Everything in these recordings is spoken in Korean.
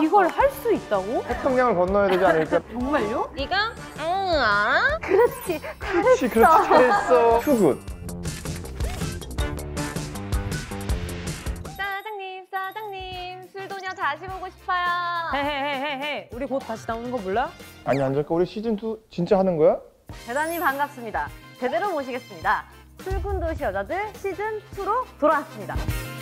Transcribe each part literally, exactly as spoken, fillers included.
이걸 할 수 있다고? 태평양을 건너야 되지 않을까? 정말요? 네가? 응, 알아? 그렇지. 그렇지, 그렇지, 잘했어. 투굿. 사장님, 사장님, 술도녀 다시 보고 싶어요. 헤헤헤헤헤, 우리 곧 다시 나오는 거 몰라? 아니, 안 잠깐 우리 시즌 투 진짜 하는 거야? 대단히 반갑습니다. 제대로 모시겠습니다. 술꾼도시 여자들 시즌 투로 돌아왔습니다.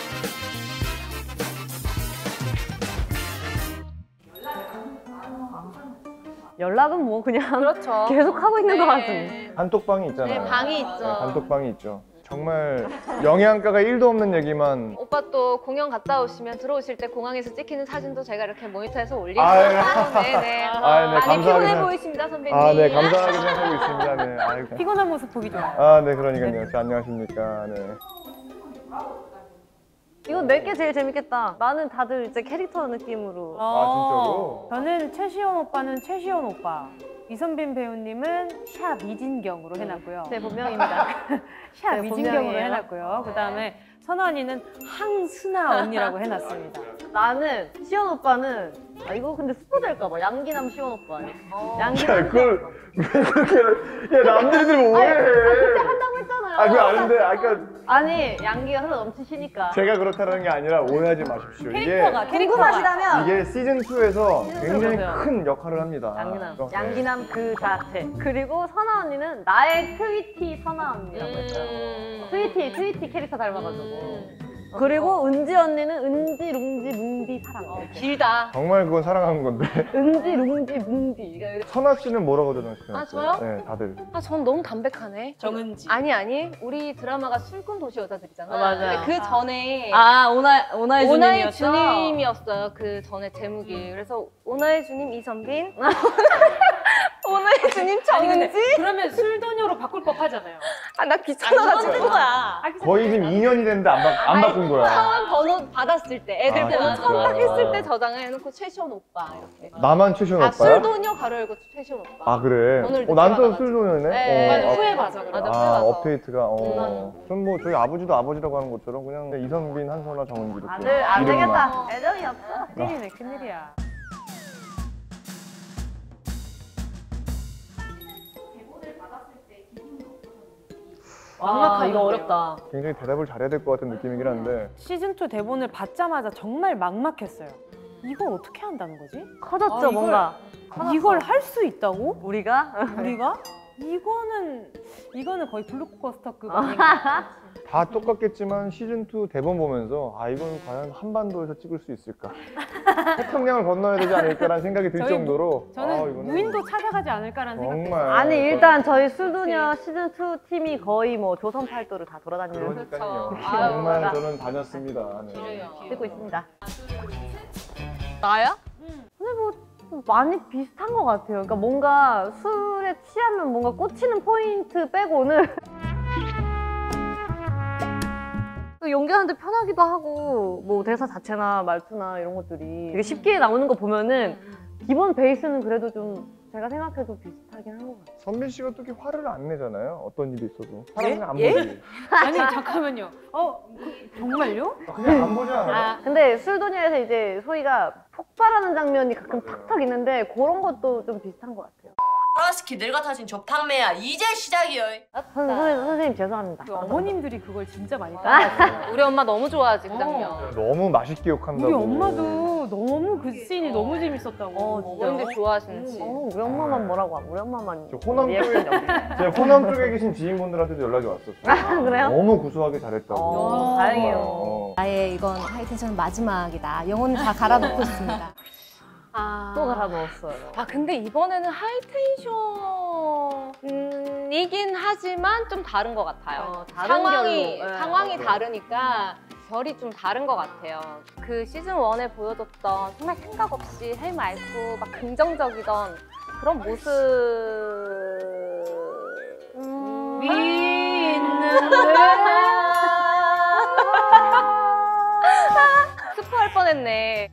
연락은 뭐 그냥 그렇죠. 계속 하고 있는 것 네. 같습니다. 단톡방이 있잖아요. 네, 방이 있죠. 네, 단톡방이 있죠. 정말 영양가가 일도 없는 얘기만. 오빠 또 공연 갔다 오시면 들어오실 때 공항에서 찍히는 사진도 제가 이렇게 모니터에서 올릴게요. 아, 네네. 아, 네, 많이 감사하게 피곤해 생각- 보이십니다, 선배님. 아, 네, 감사하게 생각하고 있습니다. 네. 아이고. 피곤한 모습 보기 좋아요. 아, 네, 그러니까요. 자, 안녕하십니까. 네. 이거 내게 제일 재밌겠다. 나는 다들 이제 캐릭터 느낌으로. 아, 진짜로? 저는 최시원 오빠는 최시원 오빠, 이선빈 배우님은 샤 미진경으로 해놨고요. 제 본명입니다. 샤 네, 미진경으로 본명이에요. 해놨고요. 그 다음에 선아 언니는 항순아 언니라고 해놨습니다. 나는 시원 오빠는 아 이거 근데 스포 될까봐 양기남 시원 오빠. 야, 양기남. 그걸 왜 그렇게. 야, 남들이들 뭐해. 그때 한다고 했잖아요. 아, 그거 아는데, 아까 아니 양기가 흘러 넘치시니까. 제가 그렇다는 게 아니라 오해하지 마십시오. 캐릭터가 이게, 캐릭터가 궁금하시다면 이게 시즌 투에서 시즌 굉장히 보세요. 큰 역할을 합니다. 양기남. 그래서, 네. 양기남 그 자체. 그리고 선아 언니는 나의 트위티 선아 언니라고 했어요. 음. 트위티 트위티 캐릭터 닮아가지고. 그리고 은지 언니는 은지 룽지 뭉디 사랑. 길다. 정말 그건 사랑하는 건데. 은지 룽지 뭉디. 선아 씨는 뭐라고 적으셨어요? 아, 저요? 네, 다들. 아, 전 너무 담백하네. 정은지. 아니, 아니. 우리 드라마가 술꾼 도시 여자들이잖아. 아, 맞아요. 근데 그 전에 아 오나이 오나이 오나의 주님이었죠? 주님이었어요. 그 전에 제목이. 그래서 오나의 주님 이선빈, 오나의 주님 아니 근데 정은지. 그러면 술도녀로 바꿀 법 하잖아요. 아, 나 귀찮아가지고. 거야. 거의 지금 이 년이 됐는데 안, 바, 안 바꾼 거야. 처음 번호 받았을 때, 애들 아, 번호 진짜. 처음 했을 때 저장을 해놓고 최시원 오빠 이렇게. 나만 최시원 아, 오빠야? 술도녀 가로 열고 최시원 오빠. 아, 그래? 오늘 어, 난 또 늦게 술도녀네? 네, 어, 후에 맞아 그래. 맞아. 아, 맞아. 업데이트가. 어. 전 뭐 저희 아버지도 아버지라고 하는 것처럼 그냥 이선빈, 한선아, 정은지 이렇게. 아들 안 이름만. 되겠다. 애정이 없어. 큰일이네 큰일이야. 아 이거 어렵다. 굉장히 대답을 잘해야 될 것 같은 느낌이긴 한데. 시즌 투 대본을 받자마자 정말 막막했어요. 이걸 어떻게 한다는 거지? 커졌죠 아, 이걸- 뭔가. 이걸 할 수 있다고? 우리가 우리가? 이거는 이거는 거의 블록버스터급 아닌가? 다 똑같겠지만 시즌 투 대본 보면서 아, 이건 과연 한반도에서 찍을 수 있을까? 태평양을 건너야 되지 않을까라는 생각이 들 저희 정도로. 저는 아, 이거는 무인도 찾아가지 않을까라는 생각이 정말. 아니 일단 저희 술도녀 시즌 투 팀이 거의 뭐 조선 팔도를 다 돌아다니는 그러니까요. 그렇죠. 아유, 정말 맞아. 저는 다녔습니다. 네. 듣고 있습니다. 나야? 근데 뭐 많이 비슷한 것 같아요. 그러니까 뭔가 술에 취하면 뭔가 꽂히는 포인트 빼고는 또 연기하는데 편하기도 하고 뭐 대사 자체나 말투나 이런 것들이 되게 쉽게 나오는 거 보면은 기본 베이스는 그래도 좀 제가 생각해도 비슷하긴 한 것 같아요. 선빈 씨가 또 이렇게 화를 안 내잖아요. 어떤 일이 있어도. 예? 사람은 안 예? 보지. 아니 잠깐만요. 어 그, 정말요? 그냥 안 보지 않아요? 아 근데 술도녀에서 이제 소희가 폭발하는 장면이 가끔 탁탁 있는데 그런 것도 좀 비슷한 것 같아요. 플라스키 늙어 터진 조팡매야 이제 시작이여. 선, 선, 선생님 죄송합니다. 그 어머님들이 그걸 진짜 많이 따라하세요. 우리 엄마 너무 좋아하지 그 장면. 너무 맛있게 욕한다고. 우리 엄마도 너무 그 씬이 너무 재밌었다고. 어, 진짜요? 어머님들 좋아하시는지. 어, 우리 엄마만 뭐라고 하면 우리 엄마만 저 호남 쪽에, 리액션이 없네. 제 호남 쪽에 계신 지인분들한테도 연락이 왔었어요. 아, 그래요? 너무 구수하게 잘했다고. 어, 다행이에요. 어. 나의 이건 하이텐션 마지막이다. 영혼을 다 갈아놓고 있습니다. 아. 또 갈아 넣었어요. 아, 근데 이번에는 하이텐션이긴 하지만 좀 다른 것 같아요. 어, 다른 상황이, 결로. 네. 상황이 맞아요. 다르니까 결이 좀 다른 것 같아요. 그 시즌 원에 보여줬던 정말 생각 없이 할 말고 막 긍정적이던 그런 모습. 음... 있는데 스포할 뻔했네.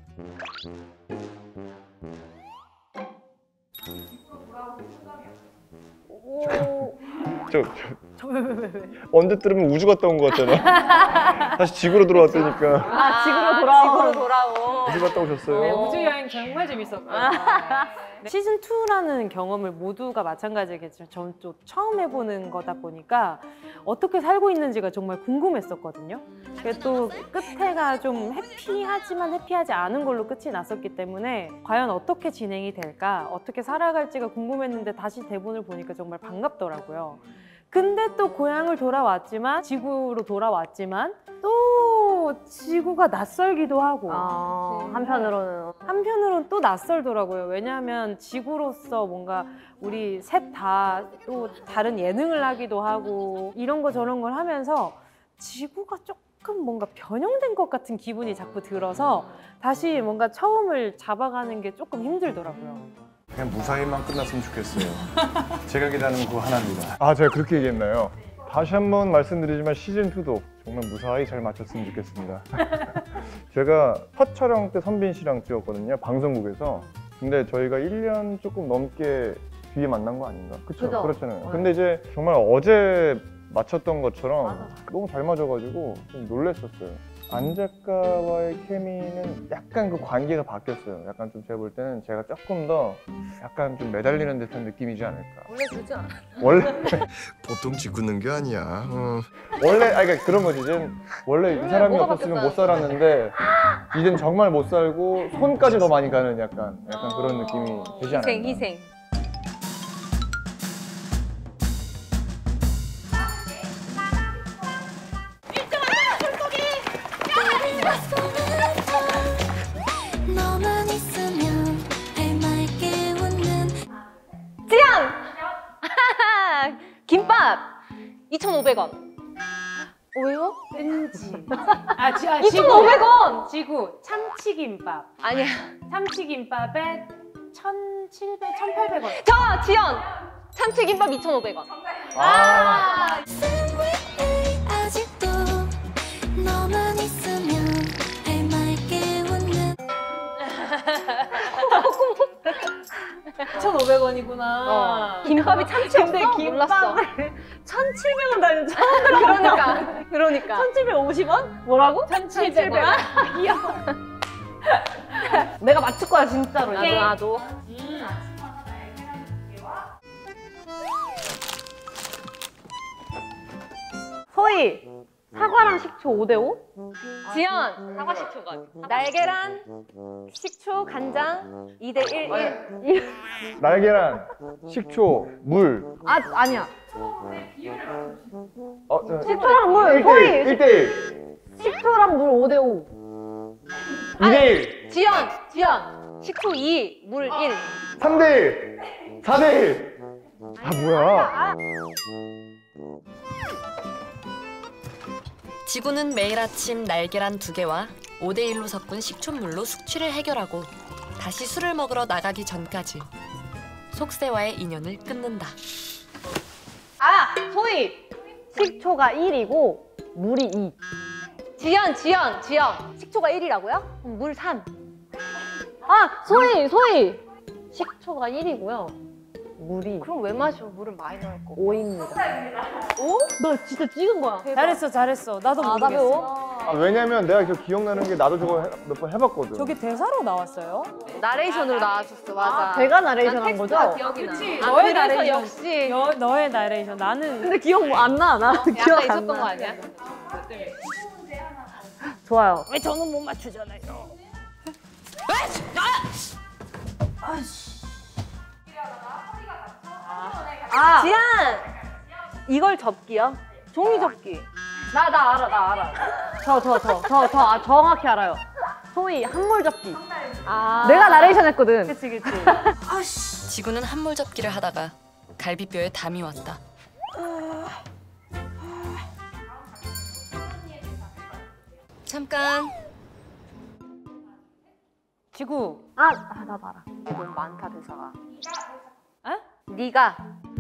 오. 저, 저 언제 들으면 우주 갔다 온 것 같잖아. 다시 지구로 돌아왔다니까. 아, 지구로 돌아온. 지구로 돌아온. 어디 갔다 오셨어요? 네, 우주 여행 정말 재밌었고요. 네. 시즌 투라는 경험을 모두가 마찬가지겠지만 저는 또 처음 해보는 거다 보니까 어떻게 살고 있는지가 정말 궁금했었거든요. 그게 또 끝에가 좀 해피하지만 해피하지 않은 걸로 끝이 났었기 때문에 과연 어떻게 진행이 될까, 어떻게 살아갈지가 궁금했는데 다시 대본을 보니까 정말 반갑더라고요. 근데 또 고향을 돌아왔지만, 지구로 돌아왔지만 또 지구가 낯설기도 하고 아, 한편으로는 한편으로는 또 낯설더라고요. 왜냐하면 지구로서 뭔가 우리 셋 다 또 다른 예능을 하기도 하고 이런 거 저런 걸 하면서 지구가 조금 뭔가 변형된 것 같은 기분이 자꾸 들어서 다시 뭔가 처음을 잡아가는 게 조금 힘들더라고요. 그냥 무사히만 끝났으면 좋겠어요. 제가 기다리는 거 하나입니다. 아, 제가 그렇게 얘기했나요? 다시 한번 말씀드리지만 시즌 투도 정말 무사히 잘 마쳤으면 좋겠습니다. 제가 첫 촬영 때 선빈 씨랑 찍었거든요, 방송국에서. 근데 저희가 일 년 조금 넘게 뒤에 만난 거 아닌가? 그쵸? 그죠? 그렇잖아요. 네. 근데 이제 정말 어제 맞췄던 것처럼 너무 잘 맞아가지고 좀 놀랬었어요. 안 작가와의 케미는 약간 그 관계가 바뀌었어요. 약간 좀 제가 볼 때는 제가 조금 더 약간 좀 매달리는 듯한 느낌이지 않을까. 원래 주지 않아. 원래 보통 짓궂는 게 아니야. 어. 원래 아니 그러니까 그런 거지. 이젠 원래 이 사람이 뭐가 없었으면 바뀌었다는 못 살았는데 이젠 정말 못 살고 손까지 더 많이 가는 약간 약간 그런 느낌이 되지 않았나. 희생, 희생. 너만 있으면 해맑게 웃는 지연! 김밥! 이천오백 원. 왜요? 왠지 아, 지, 아 이천오백 원! 지구 참치김밥 아니야. 참치김밥에 천칠백, 천팔백 원. 저 지연! 참치김밥 이천오백 원. 아, 아직도 너만 있으면 해맑게 웃는 천오백 원이구나. 어. 김밥이 참치였어? 근데 몰랐어. 천칠백 원 달면 그러니까. 그러니까. 천칠백오십 원? 뭐라고? 천칠백 원. 귀여워. 내가 맞출 거야 진짜로. 나도 나도. 소희 사과랑 식초 오 대 오? 지연! 사과 식초가. 날계란, 식초, 간장 이 대 일. 일. 날계란, 식초, 물. 아 아니야. 어, 저, 식초랑 물. 일 대 일, 소희 일 대 일, 식초랑 물 오 대 오. 이 대 일, 지연! 지연! 식초 이, 물 일. 삼 대 일, 사 대 일. 아 뭐야? 지구는 매일 아침 날계란 두 개와 오 대 일로 섞은 식초물로 숙취를 해결하고 다시 술을 먹으러 나가기 전까지 속새와의 인연을 끊는다. 아 소희 식초가 일이고 물이 이. 지연! 지연! 지연! 식초가 일이라고요? 그럼 물 삼. 아 소희 소희 식초가 일이고요. 물이 그럼 왜 마셔? 물을 많이 넣을 거. 오입니다. 오? 나 진짜 찍은 거야. 잘했어, 잘했어. 나도 아, 나 모르겠어. 배워? 아, 왜냐면 내가 저 기억나는 게 나도 저거 몇 번 해봤거든. 저게 대사로 나왔어요? 나레이션으로 나왔었어, 맞아. 제가 나레이션 한 난 텍스트가 거죠? 기억이 나. 그치, 아, 너의 그래서 나레이션. 역시 너, 너의 나레이션. 나는 근데 기억 뭐 안 나. 나 기억 약간 안 있었던 나. 거 아니야? 좋아요. 왜 저는 못 맞추잖아요. 아 지연! 이걸 접기요? 종이 접기. 나 나 알아 나 알아. 저 저 저 저 저 아, 정확히 알아요. 소희 한몰 접기. 아. 내가 나레이션 했거든. 그치, 그치. 지구는 한몰 접기를 하다가 갈비뼈에 담이 왔다. 잠깐. 지구. 아, 아 나도 알아. 너무 많다, 대사가. 어? 네가.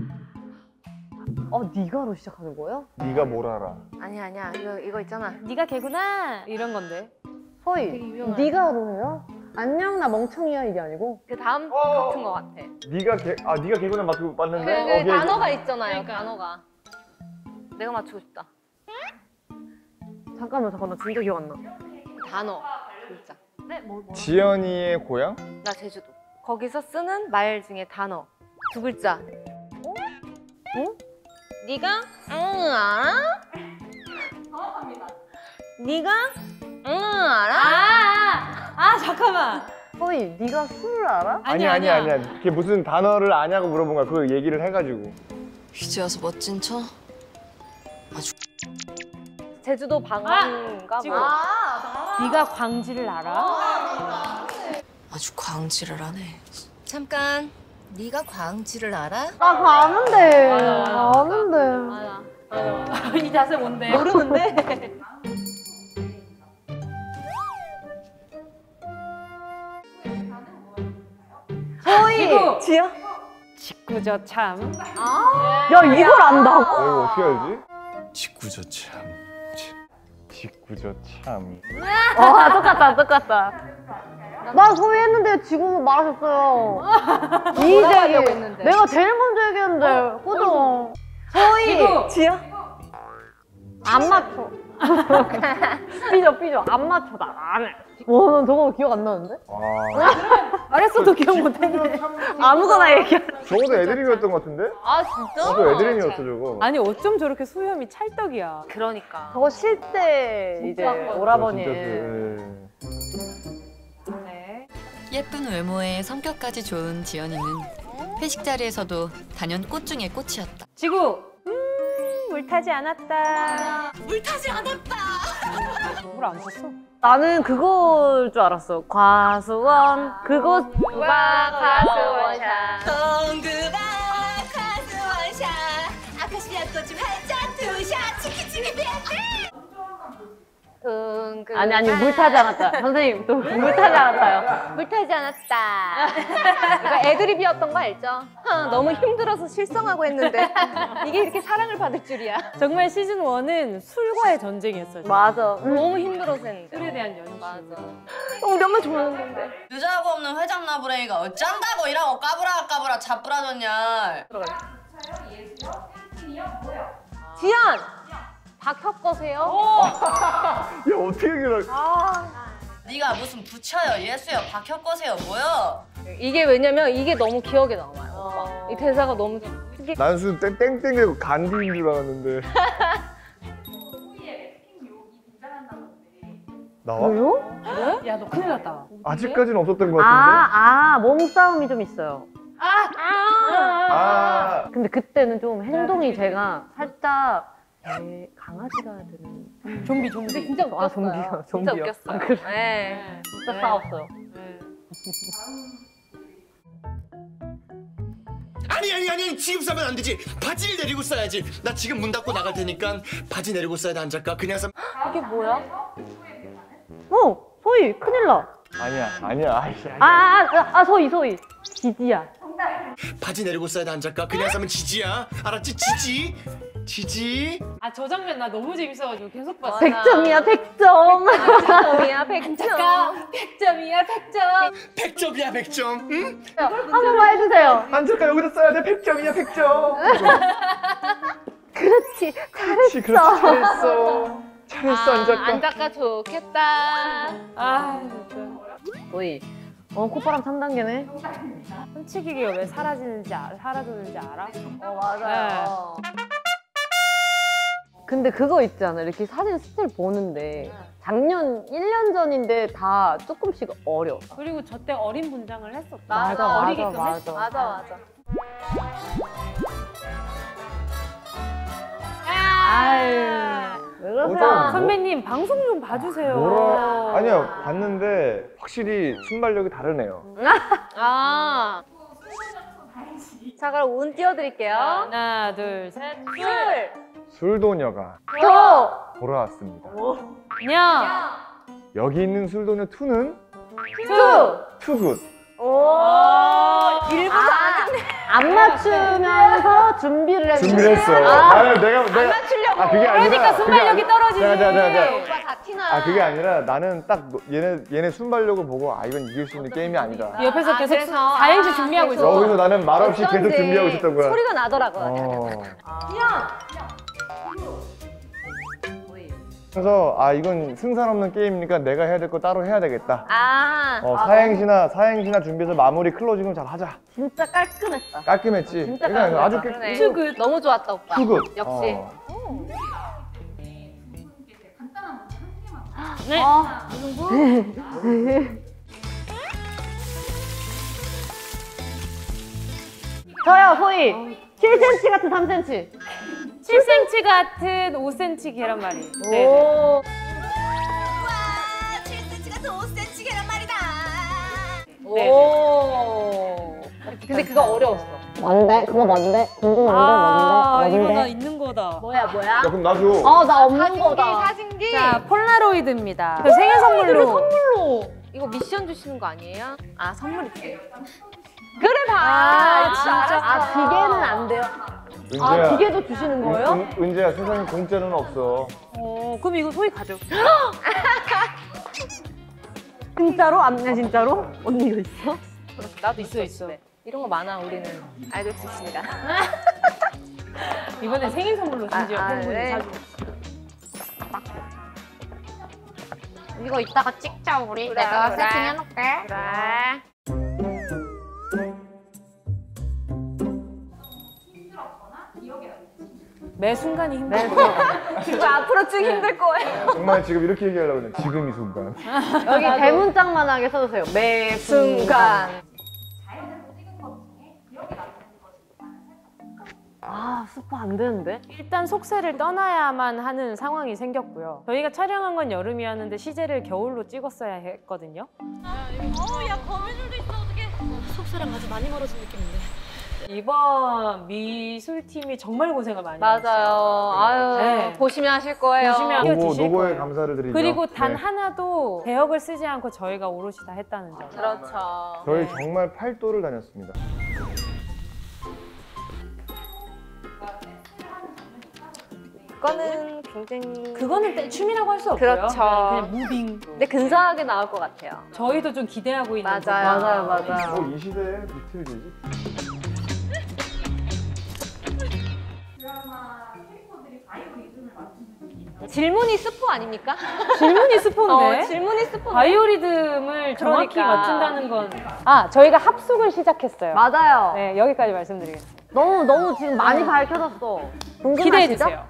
어 네가로 시작하는 거예요? 네가 뭘 알아? 아니야, 아니야. 이거, 이거 있잖아. 네가 개구나. 이런 건데. 소희 유명한. 네가로 해요? 안녕 나 멍청이야 이게 아니고. 그 다음 어. 같은 거 같아. 네가 개, 아 네가 개구나 맞고 그, 봤는데. 그 어, 걔- 단어가 있잖아요, 단어가. 내가 맞추고 싶다. 잠깐만 잠깐만 진짜 기억 안 나. 단어. 진짜. 네, 뭐, 뭐. 지연이의 고향? 나 제주도. 거기서 쓰는 말 중에 단어 두 글자. 어? 어? 네가 응 알아? 정확합니다. 네가 응 알아? 아, 아 잠깐만. 소희, 네가 술을 알아? 아니야 아니야 아니야. 이게 무슨 단어를 아냐고 물어본 거야. 그 얘기를 해가지고. 이제 와서 멋진 척? 제주도 방언인가 지금. 봐. 네가 광지를 알아? 아주 광질을 하네. 잠깐, 네가 광질을 알아? 나 가는데. 맞아, 맞아. 가는데. 이 자세 뭔데? 모르는데. 소희! 지야? 직구저 참. 야, 이걸 안다고? 어, 이거 어떻게 알지? 직구저 참. 직구저 참. 와, 똑같다, 똑같다. 나 소희 했는데 지금 말하셨어요. 이제 하려고 했는데. 내가 제일 먼저 얘기했는데, 그죠? 소희! 지야? 안 맞춰. 삐져, 삐져. 안 맞춰, 나 안 해. 와, 난 저거 기억 안 나는데? 와. 말했어도 기억 못했네. 아무거나 얘기해. 저것도 애드립이었던 것 같은데? 아 진짜? 저도 애드립이었어 저거. 아니 어쩜 저렇게 수염이 찰떡이야. 그러니까. 저거 쉴 때 이제 오라버니. 진짜 그, 예. 네. 예쁜 외모에 성격까지 좋은 지연이는 회식 자리에서도 단연 꽃 중에 꽃이었다. 지구. 음, 물 타지 않았다. 물 타지 않았다. 물 안 탔어? 나는 그걸 줄 알았어. 과수원 그곳 와 가수원샷. 동그바 가수원샷 아카시아 꽃이 활짝 투샷 치키치키 삐삐. 둥근. 아니 아니 물 타지 않았다. 선생님 또 물 타지 않았다요. 물 타지 않았다. 이거 애드립이었던 거 알죠? 너무 힘들어서 실성하고 했는데 이게 이렇게 사랑을 받을 줄이야. 정말 시즌 원은 술과의 전쟁이었어요. 맞아. 너무 힘들어서 했는데. 술에 대한 연출. 맞아. 우리 엄마 좋아하는데. 유자고 없는 회장 나부랭이가 어쩐다고 이라고 까불아 까불아 자뿌라졌냐. 지연! 박혁거세요? 야 어떻게 얘기를? 네가 무슨 부처여 예수여 박혁거세요 뭐여. 이게 왜냐면 이게 너무 기억에 남아요. 오빠. 이 대사가 너무 특이. 난 순 땡땡이고 간디인 줄 알았는데. 나와? 왜요? 야, 너 큰일 났다. 아직까지는 없었던 것 같은데. 아, 아, 몸싸움이 좀 있어요. 아. 근데 그때는 좀 행동이 제가 살짝 에, 강아지가 되는. 좀비, 좀비. 진짜 웃겼어요. 아, 좀비요. 진짜 좀비요. 웃겼어요. 아, 그래. 네. 진짜 네. 싸웠어요. 네. 아니 아니 아니 지금 싸면 안 되지. 바지를 내리고 싸야지. 나 지금 문 닫고 나갈 테니까 바지 내리고 싸야 돼. 안 잘까? 그냥 싸. 이게 뭐야? 어, 소희, 큰일 나. 아니야 아니야. 아이씨. 아, 아, 아, 아 소희, 소희. 지지야. 바지 내리고 싸야 돼. 안 잘까? 그냥 싸면 지지야. 알았지? 지지. 지지. 아, 저 장면 나 너무 재밌어가지고 계속 봤어. 백 점이야, 백 점. 백점이야, 백점. 백 점이야, 백 점. 백 점이야 백 점. 응? 한 번만 해주세요. 안 잠깐 여기서 써야 돼. 백 점이야 백 점. 그렇지. 그렇지 그렇지 잘했어. 잘했어 안 잠깐. 안 작가 좋겠다. 아, 진짜. 소희. 어, 콧바람 삼 단계네. 훔치기가 왜 사라지는지, 알- 사라졌는지 알아? 어, 맞아요. 근데 그거 있지 않아? 이렇게 사진 스틸 보는데 작년 일 년 전인데 다 조금씩 어려. 그리고 저 때 어린 분장을 했었다. 맞아, 맞아, 어리게끔 맞아. 했어. 맞아, 맞아. 아유. 왜 어쩌- 그러세요? 선배님, 방송 좀 봐주세요. 뭐라? 아니요 봤는데 확실히 순발력이 다르네요. 아. 자, 그럼 운 띄워드릴게요. 하나, 둘, 셋. 술! 술도녀가 저! 돌아왔습니다. 냐! 여기 있는 술도녀 투는 투! 투굿. 오! 일부러 안 했네. 안 맞추면서 준비를 했는데. 준비를 했어. 아, 아, 내가 내가 맞추려고. 아 그게 아니라 그러니까 순발력이 그게 떨어지지. 아니- 자, 자, 자, 자. 오빠 다 티나. 아 그게 아니라 나는 딱 너- 얘네 얘네 순발력을 보고 아 이건 이길 수 있는 게임이 아니다. 옆에서 아, 계속 그래서? 사행시 아, 준비하고 계속. 있어. 여기서 나는 말없이 계속 어쩐지 준비하고 있었던 거야. 소리가 나더라고요. 어. 그래서 아 이건 승산 없는 게임이니까 내가 해야 될 거 따로 해야 되겠다. 아, 어, 사행시나 사행시나 준비해서 마무리 클로징을 잘 하자. 진짜 깔끔했다. 깔끔했지. 진짜 그러니까 아주 깔끔하다. 깨... 투굿. 너무 좋았다, 오빠. 투굿. 역시. 어. 네. 아, 저요, 소희. 칠 센티미터 같은 삼 센티미터. 칠 센티미터 같은 오 센티미터 계란말이. 네. 오. 칠 센티미터 같은 오 센티미터 계란말이다. 네. 오. 근데 그거 어려웠어. 뭔데? 그거 뭔데? 궁금한데 아, 뭔데? 이거 나 있는 거다. 뭐야, 뭐야? 야 그럼 나 줘. 어, 나 없는 사진기, 거다. 사진기. 자, 폴라로이드입니다. 그 생일 선물로. 선물로. 이거 미션 주시는 거 아니에요? 아, 선물 있지. 그래, 봐. 아, 진짜. 아, 기계는 안 돼요? 은재야. 아, 기계도 주시는 은, 거예요? 은, 은재야 세상에 공짜는 없어. 어, 그럼 이거 소희 가져. 진짜로? 안 돼, 진짜로? 언니 이거 있어? 나도 있어, 있어. 이런 거 많아, 우리는. 알고 있습니다. 이번에 생일 선물로 심지어 아, 아, 팬분이 네. 사준. 이거 이따가 찍자, 우리. 그래, 내가 그래. 세팅해놓을게. 그래. 매 순간이 힘들고. 그리고 앞으로 쭉 힘들 거예요. 정말 지금 이렇게 얘기하려고 했는데 지금 이 순간. 여기 대문짝만하게 써주세요. 매 순간. 아, 스포 안 되는데? 일단 속세를 떠나야만 하는 상황이 생겼고요. 저희가 촬영한 건 여름이었는데 시제를 겨울로 찍었어야 했거든요. 속세랑 아주 많이 멀어진 느낌인데. 이번 미술팀이 정말 고생을 많이 맞아요. 했어요. 아유, 네. 보시면 하실 거예요. 보시면 노고, 드실 노고에 거예요. 감사를 드리죠. 그리고 단 네. 하나도 대역을 쓰지 않고 저희가 오롯이 다 했다는 점. 그렇죠. 저희 네. 정말 팔도를 다녔습니다. 그거는 굉장히. 그거는 때- 춤이라고 할 수 없고요. 그렇죠. 그냥 무빙. 근데 근사하게 나올 것 같아요. 저희도 좀 기대하고 있는 맞아요. 맞아요, 맞아요. 뭐 이 시대에 비틀기지? 질문이 스포 아닙니까? 질문이 스포인데 어, 질문이 스포. 바이오리듬을 정확히 그러니까. 맞춘다는 건. 아, 저희가 합숙을 시작했어요. 맞아요. 네, 여기까지 말씀드리겠습니다. 너무, 너무 지금 많이 밝혀졌어. 궁금하시죠? 기대해 주세요.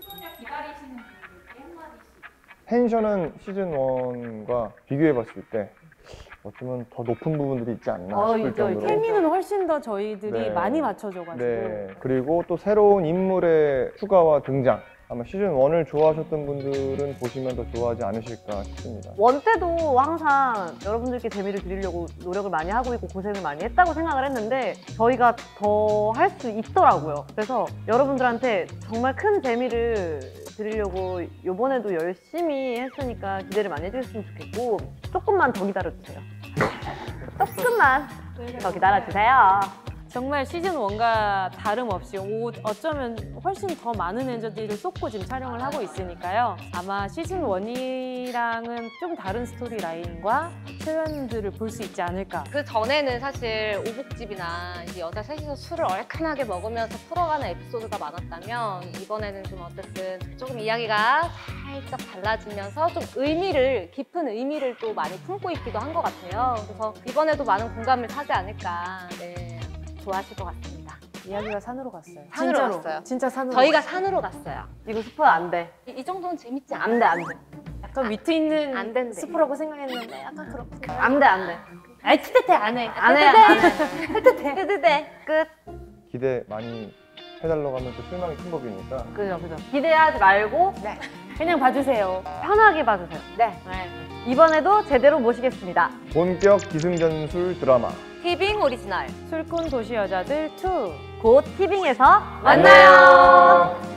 펜션은 시즌 일과 비교해봤을 때 어쩌면 더 높은 부분들이 있지 않나 어, 싶을 있죠, 정도로. 있죠. 케미는 훨씬 더 저희들이 네. 많이 맞춰줘가지고. 네. 그리고 또 새로운 인물의 추가와 등장. 아마 시즌 일을 좋아하셨던 분들은 보시면 더 좋아하지 않으실까 싶습니다. 원 때도 항상 여러분들께 재미를 드리려고 노력을 많이 하고 있고 고생을 많이 했다고 생각을 했는데 저희가 더 할 수 있더라고요. 그래서 여러분들한테 정말 큰 재미를 드리려고 이번에도 열심히 했으니까 기대를 많이 해주셨으면 좋겠고 조금만 더 기다려주세요. 조금만 더 기다려주세요. 정말 시즌 일과 다름없이 오, 어쩌면 훨씬 더 많은 에너지를 쏟고 지금 촬영을 하고 있으니까요. 아마 시즌 일이랑은 좀 다른 스토리 라인과 표현들을 볼 수 있지 않을까. 그 전에는 사실 오복집이나 이제 여자 셋이서 술을 얼큰하게 먹으면서 풀어가는 에피소드가 많았다면 이번에는 좀 어쨌든 조금 이야기가 살짝 달라지면서 좀 의미를 깊은 의미를 또 많이 품고 있기도 한 것 같아요. 그래서 이번에도 많은 공감을 사지 않을까. 네, 좋아하실 것 같습니다. 이야기가 산으로 갔어요. 산으로 진짜로. 갔어요. 진짜 산으로. 저희가 산으로 갔어요. 이거 스포 안 돼. 이, 이 정도는 재밌지 않아? 안 돼, 안 돼. 약간 위트 있는 안 된대. 스포라고 생각했는데 약간 그렇게. 안 돼, 안 돼. 아이 티테테 안 해. 안 해, 안 해. 뜨뜨대. 끝. 기대 많이 해달라고 하면 또 실망이 큰 법이니까 그죠, 그죠. 기대하지 말고 그냥 봐주세요. 편하게 봐주세요. 네. 이번에도 제대로 모시겠습니다. 본격 기승전술 드라마 티빙 오리지널. 술꾼 도시 여자들 투. 곧 티빙에서 만나요.